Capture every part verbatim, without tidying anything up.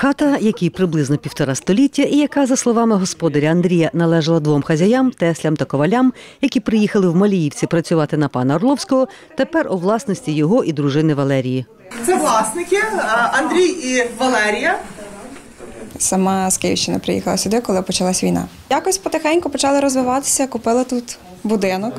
Хата, якій приблизно півтора століття і яка, за словами господаря Андрія, належала двом хазяям, теслям та ковалям, які приїхали в Маліївці працювати на пана Орловського, тепер у власності його і дружини Валерії. Це власники Андрій і Валерія. Сама з Київщини приїхала сюди, коли почалась війна. Якось потихеньку почали розвиватися, купили тут будинок,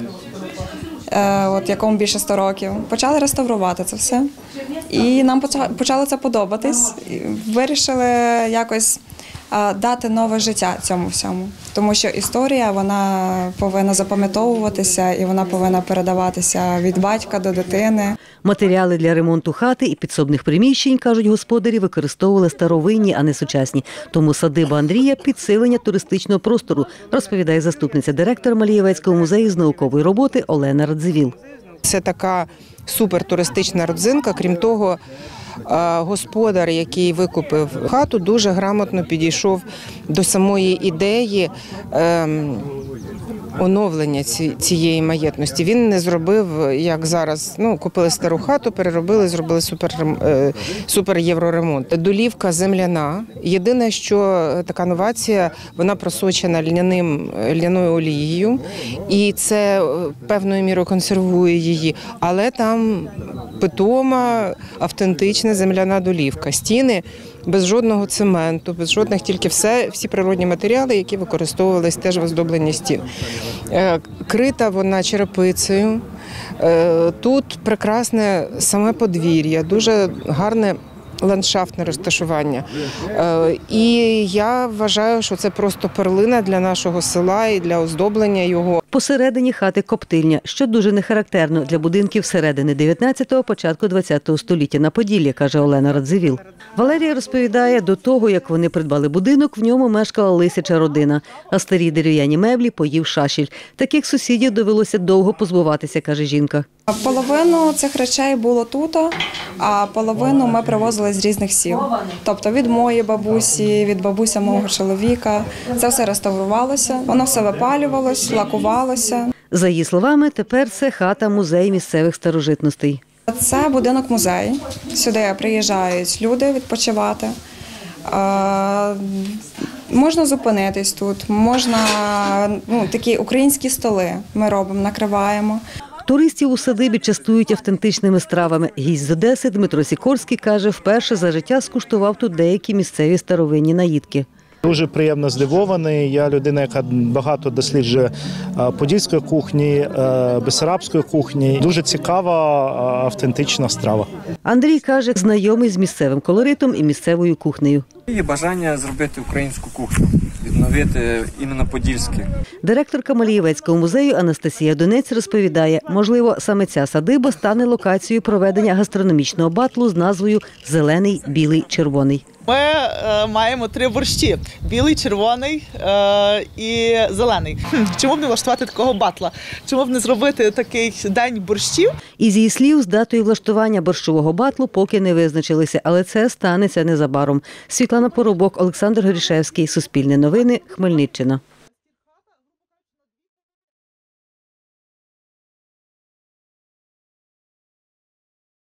от якому більше ста років. Почали реставрувати це все. І нам почало це подобатись. Вирішили якось дати нове життя цьому всьому. Тому що історія, вона повинна запам'ятовуватися і вона повинна передаватися від батька до дитини. Матеріали для ремонту хати і підсобних приміщень, кажуть господарі, використовували старовинні, а не сучасні. Тому садиба Андрія – підсилення туристичного простору, розповідає заступниця директора Малієвецького музею з наукової роботи Олена Радзивіл. Це така супертуристична родзинка. Крім того, господар, який викупив хату, дуже грамотно підійшов до самої ідеї ем, оновлення цієї маєтності. Він не зробив, як зараз, ну, купили стару хату, переробили, зробили супер, супер євроремонт. Долівка земляна. Єдине, що така новація, вона просочена льняним, льняною олією, і це певною мірою консервує її. Але там питома, автентична земляна долівка. Стіни без жодного цементу, без жодних, тільки все, всі природні матеріали, які використовувалися теж в оздобленні стін. Крита вона черепицею. Тут прекрасне саме подвір'я, дуже гарне ландшафтне розташування. І я вважаю, що це просто перлина для нашого села і для оздоблення його. Посередині хати коптильня, що дуже нехарактерно для будинків середини дев'ятнадцятого, початку двадцятого століття на Поділлі, каже Олена Радзивіл. Валерія розповідає, до того, як вони придбали будинок, в ньому мешкала лисяча родина, а старі дерев'яні меблі поїв шашіль. Таких сусідів довелося довго позбуватися, каже жінка. Половину цих речей було тут, а половину ми привозили з різних сіл. Тобто від моєї бабусі, від бабуся мого чоловіка. Це все реставрувалося, воно все випалювалось, лакувалося. За її словами, тепер це хата-музей місцевих старожитностей. Це будинок-музей. Сюди приїжджають люди відпочивати. Можна зупинитись тут, можна, ну, такі українські столи ми робимо, накриваємо. Туристів у садибі частують автентичними стравами. Гість з Одеси Дмитро Сікорський каже, вперше за життя скуштував тут деякі місцеві старовинні наїдки. Дуже приємно здивований. Я людина, яка багато досліджує подільської кухні, бессарабської кухні. Дуже цікава, автентична страва. Андрій каже, знайомий з місцевим колоритом і місцевою кухнею. Є бажання зробити українську кухню, відновити іменно подільське. Директорка Малієвецького музею Анастасія Донець розповідає, можливо, саме ця садиба стане локацією проведення гастрономічного батлу з назвою «Зелений, білий, червоний». Ми е, маємо три борщі – білий, червоний е, і зелений. Чому б не влаштувати такого батла? Чому б не зробити такий день борщів? Із її слів, з датою влаштування борщового батлу поки не визначилися, але це станеться незабаром. Світлана Поробок, Олександр Горішевський, Суспільне новини, Хмельниччина.